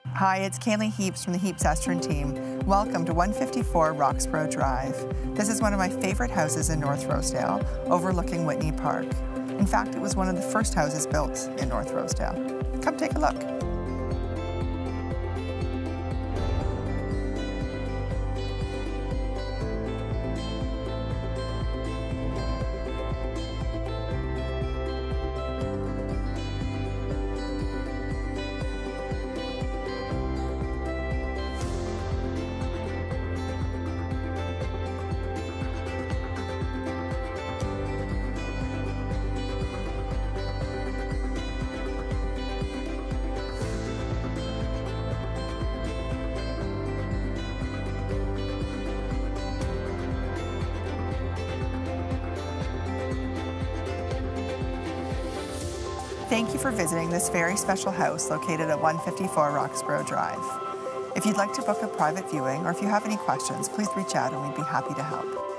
Hi, it's Kaylee Heaps from the Heaps Estrin team. Welcome to 154 Roxborough Drive. This is one of my favorite houses in North Rosedale, overlooking Whitney Park. In fact, it was one of the first houses built in North Rosedale. Come take a look. Thank you for visiting this very special house located at 154 Roxborough Drive. If you'd like to book a private viewing or if you have any questions, please reach out and we'd be happy to help.